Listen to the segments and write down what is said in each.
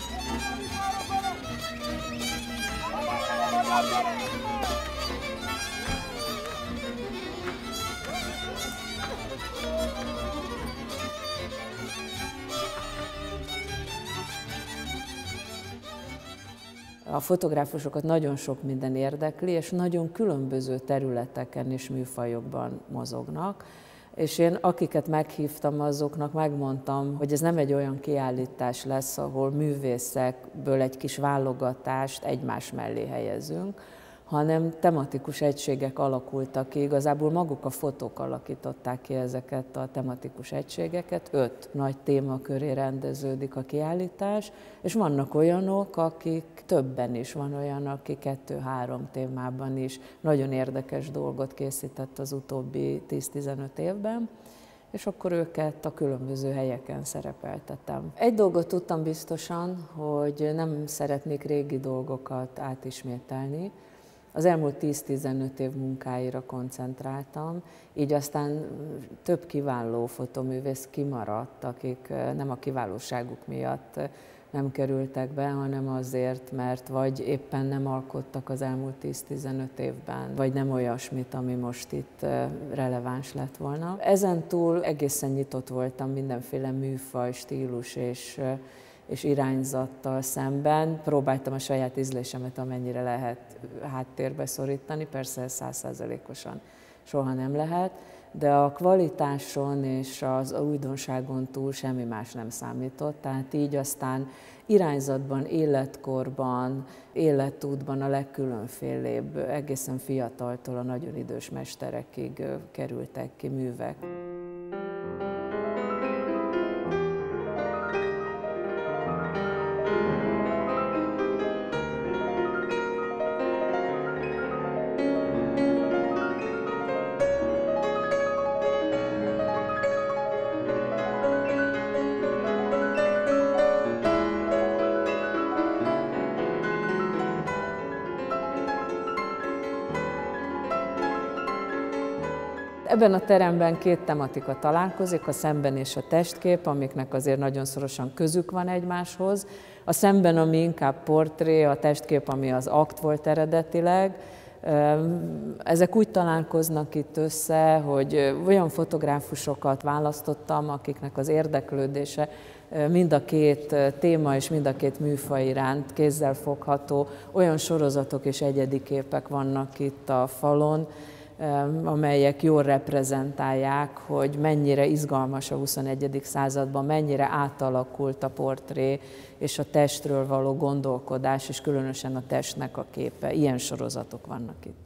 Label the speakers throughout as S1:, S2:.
S1: A fotográfusokat nagyon sok minden érdekli, és nagyon különböző területeken és műfajokban mozognak. És én, akiket meghívtam, azoknak megmondtam, hogy ez nem egy olyan kiállítás lesz, ahol művészekből egy kis válogatást egymás mellé helyezünk, hanem tematikus egységek alakultak ki, igazából maguk a fotók alakították ki ezeket a tematikus egységeket, 5 nagy témaköré rendeződik a kiállítás, és vannak olyanok, akik többen is, van olyan, aki 2-3 témában is nagyon érdekes dolgot készített az utóbbi 10-15 évben, és akkor őket a különböző helyeken szerepeltetem. Egy dolgot tudtam biztosan, hogy nem szeretnék régi dolgokat átismételni. Az elmúlt 10-15 év munkáira koncentráltam, így aztán több kiváló fotoművész kimaradt, akik nem a kiválóságuk miatt nem kerültek be, hanem azért, mert vagy éppen nem alkottak az elmúlt 10-15 évben, vagy nem olyasmit, ami most itt releváns lett volna. Ezentúl egészen nyitott voltam mindenféle műfaj, stílus és irányzattal szemben. Próbáltam a saját ízlésemet amennyire lehet háttérbe szorítani, persze 100%-osan soha nem lehet, de a kvalitáson és az újdonságon túl semmi más nem számított, tehát így aztán irányzatban, életkorban, életútban a legkülönfélébb, egészen fiataltól a nagyon idős mesterekig kerültek ki művek. Ebben a teremben 2 tematika találkozik, a szemben és a testkép, amiknek azért nagyon szorosan közük van egymáshoz. A szemben, ami inkább portré, a testkép, ami az akt volt eredetileg. Ezek úgy találkoznak itt össze, hogy olyan fotográfusokat választottam, akiknek az érdeklődése mind a 2 téma és mind a 2 műfaj iránt kézzelfogható, olyan sorozatok és egyedi képek vannak itt a falon, amelyek jól reprezentálják, hogy mennyire izgalmas a 21. században, mennyire átalakult a portré és a testről való gondolkodás, és különösen a testnek a képe. Ilyen sorozatok vannak itt.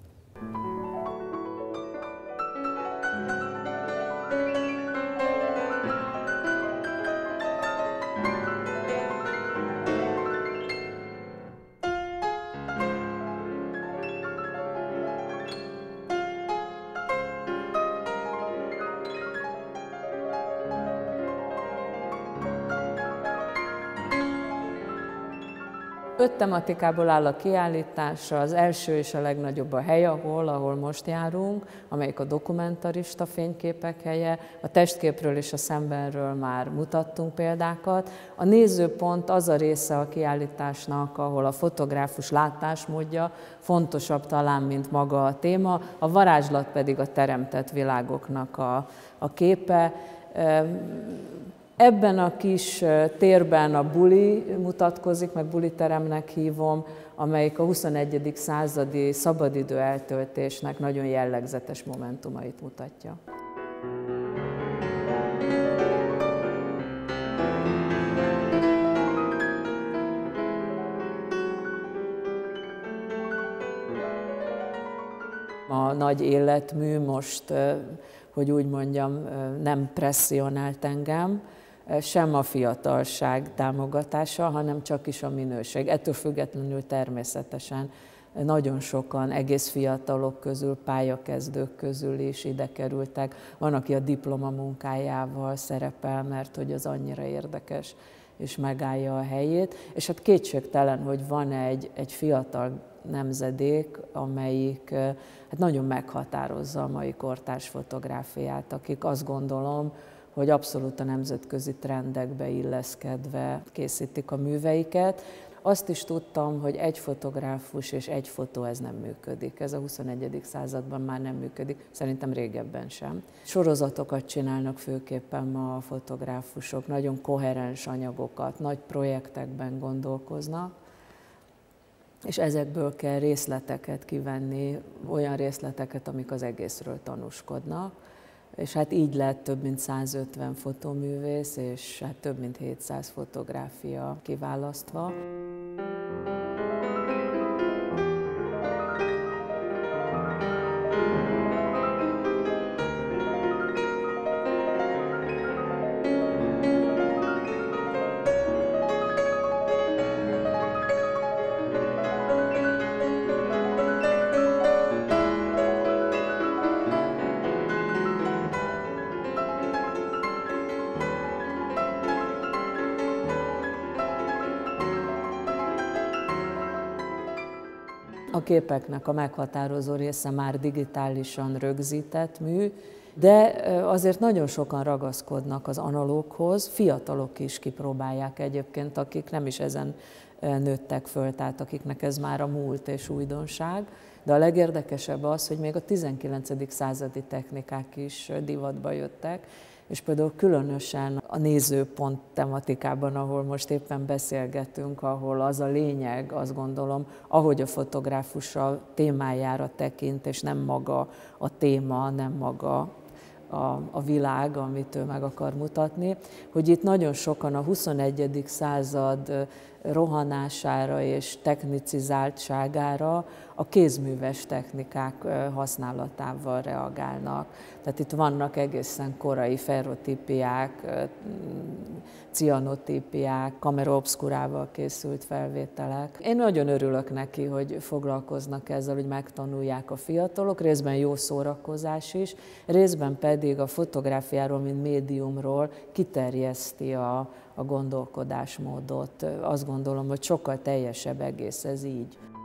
S1: Öt tematikából áll a kiállítás, az első és a legnagyobb a hely, ahol most járunk, amelyik a dokumentarista fényképek helye. A testképről és a szembenről már mutattunk példákat. A nézőpont az a része a kiállításnak, ahol a fotográfus látásmódja fontosabb talán, mint maga a téma, a varázslat pedig a teremtett világoknak a képe. Ebben a kis térben a buli mutatkozik, meg buliteremnek hívom, amelyik a 21. századi szabadidő eltöltésnek nagyon jellegzetes momentumait mutatja. A nagy életmű most, hogy úgy mondjam, nem presszionált engem, sem a fiatalság támogatása, hanem csak is a minőség. Ettől függetlenül természetesen nagyon sokan egész fiatalok közül, pályakezdők közül is ide kerültek. Van, aki a diplomamunkájával szerepel, mert hogy az annyira érdekes, és megállja a helyét. És hát kétségtelen, hogy van egy fiatal nemzedék, amelyik hát nagyon meghatározza a mai kortárs fotográfiát, akik azt gondolom, hogy abszolút a nemzetközi trendekbe illeszkedve készítik a műveiket. Azt is tudtam, hogy egy fotográfus és egy fotó, ez nem működik. Ez a 21. században már nem működik, szerintem régebben sem. Sorozatokat csinálnak főképpen ma a fotográfusok, nagyon koherens anyagokat, nagy projektekben gondolkoznak, és ezekből kell részleteket kivenni, olyan részleteket, amik az egészről tanúskodnak. És hát így lett több mint 150 fotóművész, és hát több mint 700 fotográfia kiválasztva. A képeknek a meghatározó része már digitálisan rögzített mű, de azért nagyon sokan ragaszkodnak az analóghoz, fiatalok is kipróbálják egyébként, akik nem is ezen nőttek föl, tehát akiknek ez már a múlt és újdonság. De a legérdekesebb az, hogy még a 19. századi technikák is divatba jöttek, és például különösen a nézőpont tematikában, ahol most éppen beszélgetünk, ahol az a lényeg, azt gondolom, ahogy a fotográfus a témájára tekint, és nem maga a téma, nem maga a világ, amit ő meg akar mutatni, hogy itt nagyon sokan a 21. század rohanására és technicizáltságára a kézműves technikák használatával reagálnak. Tehát itt vannak egészen korai ferrotípiák, cianotípiák, kamera obscurával készült felvételek. Én nagyon örülök neki, hogy foglalkoznak ezzel, hogy megtanulják a fiatalok, részben jó szórakozás is, részben pedig a fotográfiáról, mint médiumról kiterjeszti a gondolkodásmódot. Azt gondolom, hogy sokkal teljesebb egész ez így.